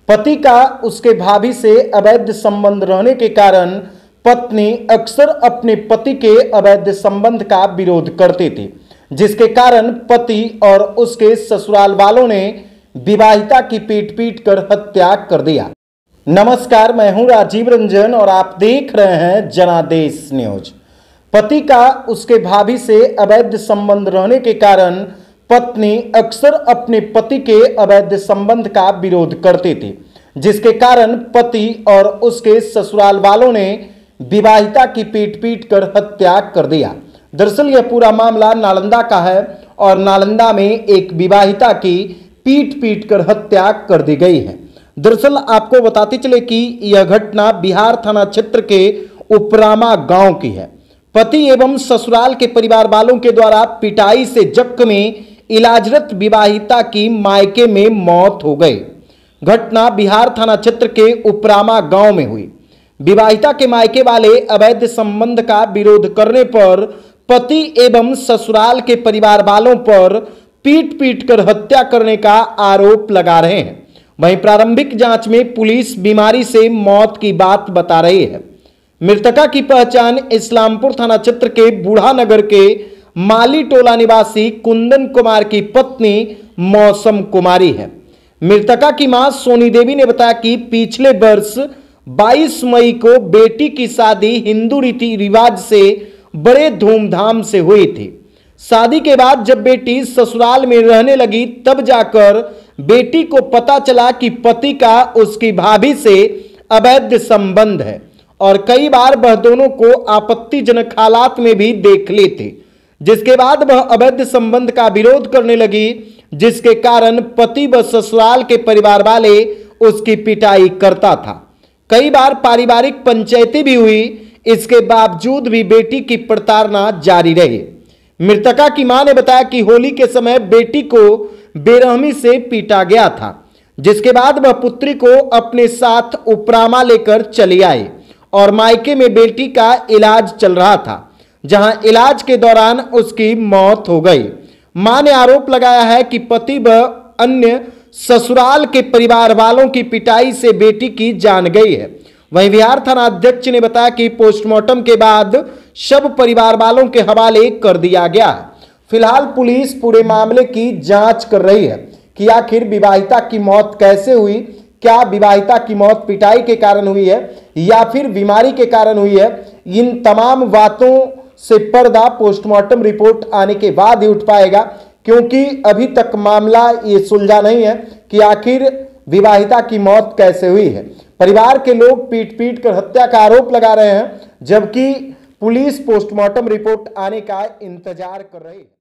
पति का उसके भाभी से अवैध संबंध रहने के कारण पत्नी अक्सर अपने पति के अवैध संबंध का विरोध करती थी, जिसके कारण पति और उसके ससुराल वालों ने विवाहिता की पीट कर हत्या कर दिया। नमस्कार, मैं हूं राजीव रंजन और आप देख रहे हैं जनादेश न्यूज। पति का उसके भाभी से अवैध संबंध रहने के कारण पत्नी अक्सर अपने पति के अवैध संबंध का विरोध करती थी, जिसके कारण पति और उसके ससुराल वालों ने विवाहिता की पीट कर हत्या कर दिया। दरअसल यह पूरा मामला नालंदा का है और नालंदा में एक विवाहिता की पीट कर हत्या कर दी गई है। दरअसल आपको बताते चले कि यह घटना बिहार थाना क्षेत्र के उपरामा गांव की है। पति एवं ससुराल के परिवार वालों के द्वारा पिटाई से जख्म में इलाजरत विवाहिता की मायके में मौत हो गई। घटना बिहार थाना क्षेत्र के उपरामा गांव में हुई। विवाहिता के मायके वाले अवैध संबंध का विरोध करने पर पति एवं ससुराल के परिवार वालों पर पीट कर हत्या करने का आरोप लगा रहे हैं। वहीं प्रारंभिक जांच में पुलिस बीमारी से मौत की बात बता रही है। मृतका की पहचान इस्लामपुर थाना क्षेत्र के बूढ़ा नगर के माली टोला निवासी कुंदन कुमार की पत्नी मौसम कुमारी है। मृतका की मां सोनी देवी ने बताया कि पिछले वर्ष 22 मई को बेटी की शादी हिंदू रीति रिवाज से बड़े धूमधाम से हुई थी। शादी के बाद जब बेटी ससुराल में रहने लगी तब जाकर बेटी को पता चला कि पति का उसकी भाभी से अवैध संबंध है और कई बार वह दोनों को आपत्तिजनक हालात में भी देख ली थी, जिसके बाद वह अवैध संबंध का विरोध करने लगी, जिसके कारण पति व ससुराल के परिवार वाले उसकी पिटाई करता था। कई बार पारिवारिक पंचायती भी हुई, इसके बावजूद भी बेटी की प्रताड़ना जारी रही। मृतका की मां ने बताया कि होली के समय बेटी को बेरहमी से पीटा गया था, जिसके बाद वह पुत्री को अपने साथ उपरामा लेकर चली आई और मायके में बेटी का इलाज चल रहा था, जहां इलाज के दौरान उसकी मौत हो गई। मां ने आरोप लगाया है कि पति व अन्य ससुराल के परिवार वालों की पिटाई से बेटी की जान गई है। वहीं बिहार थाना अध्यक्ष ने बताया कि पोस्टमार्टम के बाद शव परिवार वालों के हवाले कर दिया गया है। फिलहाल पुलिस पूरे मामले की जांच कर रही है कि आखिर विवाहिता की मौत कैसे हुई, क्या विवाहिता की मौत पिटाई के कारण हुई है या फिर बीमारी के कारण हुई है। इन तमाम बातों से पर्दा पोस्टमार्टम रिपोर्ट आने के बाद ही उठ पाएगा, क्योंकि अभी तक मामला ये सुलझा नहीं है कि आखिर विवाहिता की मौत कैसे हुई है। परिवार के लोग पीट कर हत्या का आरोप लगा रहे हैं, जबकि पुलिस पोस्टमार्टम रिपोर्ट आने का इंतजार कर रही है।